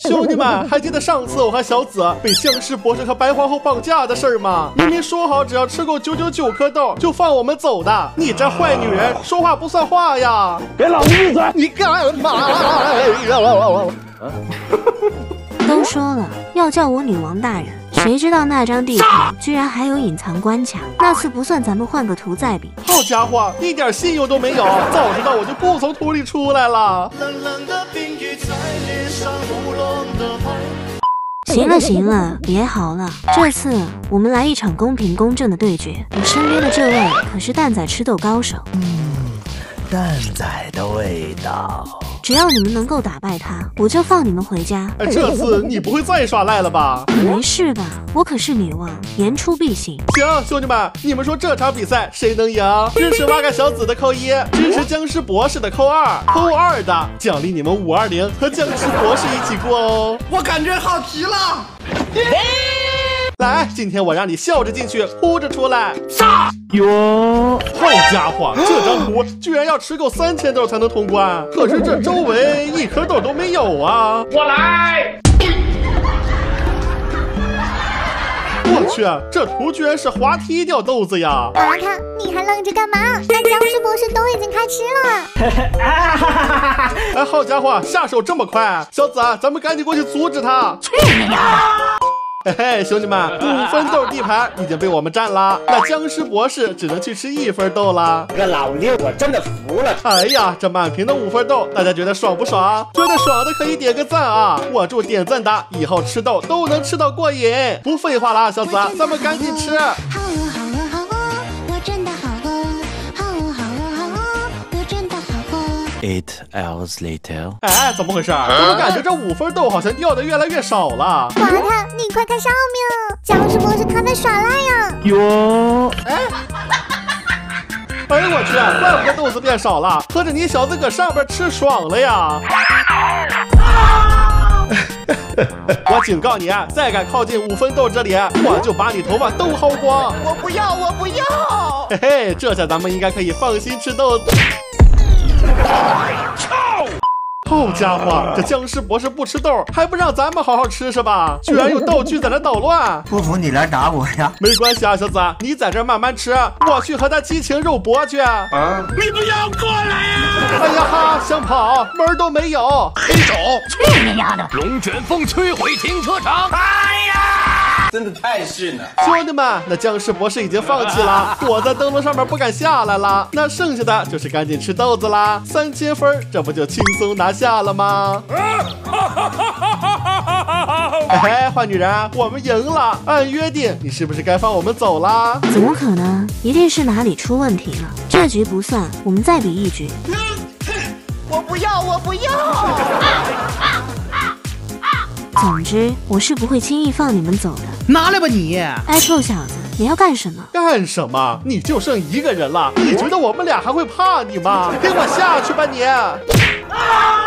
兄弟们，还记得上次我和小紫被僵尸博士和白皇后绑架的事儿吗？明明说好只要吃够999颗豆就放我们走的，你这坏女人，说话不算话呀！ 给老子闭嘴！ 你干嘛呀？ 都说了要叫我女王大人，谁知道那张地图居然还有隐藏关卡。那次不算，咱们换个图再比。 好家伙，一点信用都没有！早知道我就不从土里出来了。冷冷的冰雨在脸上胡乱地拍。 行了行了，别嚎了，这次我们来一场公平公正的对决。我身边的这位可是蛋仔吃豆高手。 蛋仔的味道。 只要你们能够打败他，我就放你们回家。 这次你不会再耍赖了吧？ 你没事吧？我可是女王，言出必行。 行，兄弟们，你们说这场比赛谁能赢？支持挖个小紫的扣1，支持僵尸博士的扣2，扣2的奖励你们520和僵尸博士一起过哦。 我感觉好极了。 来，今天我让你笑着进去，哭着出来。 杀哟！ 好家伙，这张图居然要吃够3000豆才能通关，可是这周围一颗豆都没有啊！ 我来！ 我去，这图居然是滑梯掉豆子呀！ 华卡，你还愣着干嘛？那僵尸博士都已经开吃了。 哎，好家伙，下手这么快！小紫，咱们赶紧过去阻止他！ 去你的！ 嘿嘿，兄弟们，5分豆地盘已经被我们占了，那僵尸博士只能去吃1分豆了。 这老六，我真的服了。 哎呀，这满屏的5分豆，大家觉得爽不爽？觉得爽的可以点个赞啊！我祝点赞的以后吃豆都能吃到过瘾。不废话了啊，小紫，咱们赶紧吃。 好饿好饿好饿，我真的好饿。好饿好饿好饿，我真的好饿。 8 hours later。 哎，怎么回事？怎么感觉这5分豆好像掉的越来越少了？ 华卡，你快看上面，僵尸博士他在耍赖呀！ 哟！ 哎呦我去，怪不得豆子变少了，合着你小子搁上边吃爽了呀！我警告你，再敢靠近5分豆这里，我就把你头发都薅光！ 我不要，我不要！ 嘿嘿，这下咱们应该可以放心吃豆子。好家伙，这僵尸博士不吃豆，还不让咱们好好吃是吧？居然有道具在那捣乱！ 不服你来打我呀！ 没关系啊，小紫，你在这儿慢慢吃，我去和他激情肉搏去。 你不要过来呀！ 哎呀哈，想跑门儿都没有， 黑手！去你丫的！龙卷风摧毁停车场！哎呀！ 真的太逊了！ 兄弟们，那僵尸博士已经放弃了，躲在灯笼上面不敢下来了。那剩下的就是赶紧吃豆子啦，3000分，这不就轻松拿下了吗？哎，坏女人，我们赢了，按约定，你是不是该放我们走啦？ 怎么可能？一定是哪里出问题了。这局不算，我们再比1局。 我不要，我不要！ 总之，我是不会轻易放你们走的。 拿来吧你！ 哎，臭小子，你要干什么？ 干什么？你就剩1个人了，你觉得我们俩还会怕你吗？给我下去吧你！